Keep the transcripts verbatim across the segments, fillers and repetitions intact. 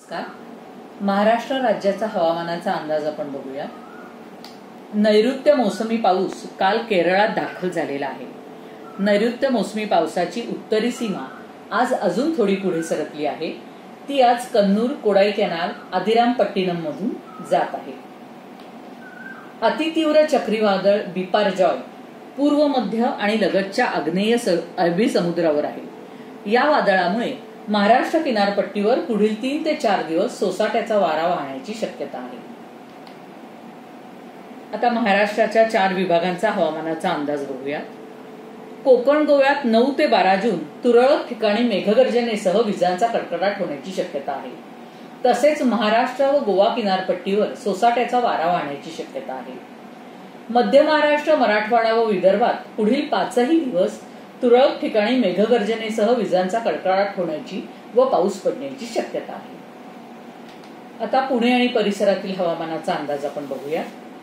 नमस्कार. महाराष्ट्र राज्याचा हवामानाचा अंदाज आपण बघूया. नैऋत्य मोसमी पाऊस काल केरळात दाखल झालेला आहे. नैऋत्य मोसमी पावसाची उत्तरी सीमा आज अजून थोडी पुढे सरकली आहे. ती आज कन्नूर, कोडाईकनाल, आदिरामपट्टिनम मधून जात आहे. अतितीव्र चक्रीवादळ बिपारजॉय पूर्व मध्य आणि लगतच्या आग्नेय अरबी समुद्रावर आहे. या वादळामुळे महाराष्ट्र किनारपट्टीवर पुढील तीन ते चार दिवस सोसाट्याचा वारा वाहण्याची शक्यता आहे. आता महाराष्ट्राच्या चार विभागांचा हवामानाचा अंदाज बघूया. कोकण गोव्यात नऊ ते बारा जून तुरळक ठिकाणी मेघगर्जनेसह विजांचा कडकडाट होण्याची शक्यता आहे. तसेच महाराष्ट्र व गोवा किनारपट्टीवर सोसाट्याचा वारा वाहण्याची शक्यता आहे. मध्य महाराष्ट्र, मराठवाडा व विदर्भात पुढील पाचही दिवस तुरळक ठिकाणी मेघगर्जनेसह विजांचा कडकडाट होण्याची व पाऊस पडण्याची शक्यता आहे. आता पुणे आणि परिसरातील हवामानाचा अंदाज आपण बघूया.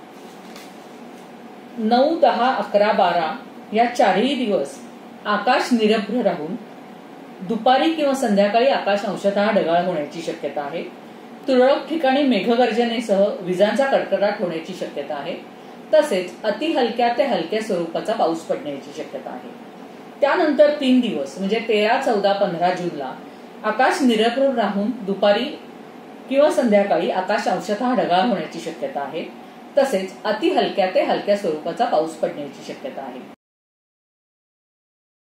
नऊ, दहा, अकरा, बारा या चारही दिवस आकाश निरभ्र राहून दुपारी किंवा संध्याकाळी आकाश अंशतः ढगाळ होण्याची शक्यता आहे. तुरळक ठिकाणी मेघगर्जनेसह विजांचा कडकडाट होण्याची शक्यता आहे. तसेच अति हलक्या ते हलक्या स्वरूपाचा पाऊस पडण्याची शक्यता आहे. त्यानंतर तीन दिवस म्हणजे तेरा, चौदा, पंधरा जूनला आकाश निरभ्र राहून दुपारी किंवा संध्याकाळी आकाश अंशतः ढगाळ होण्याची शक्यता आहे. तसेच अति हलक्या ते हलक्या स्वरूपाचा पाऊस पडण्याची शक्यता आहे.